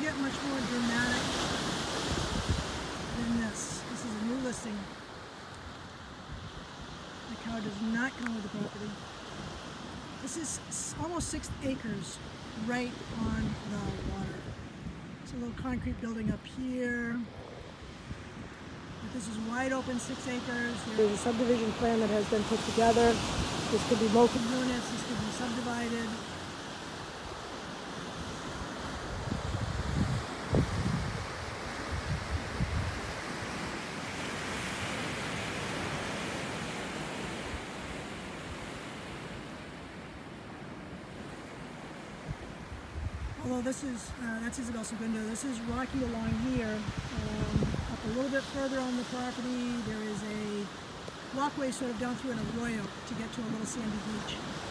get much more dramatic than this. This is a new listing. The car does not come with the property. This is almost 6 acres right on the water. It's a little concrete building up here. But this is wide open, 6 acres. There's a subdivision plan that has been put together. This could be multiple units, this could be subdivided. Although this is, that's Isabel Segundo, this is rocky along here. Up a little bit further on the property, there is a walkway sort of down through an arroyo to get to a little sandy beach.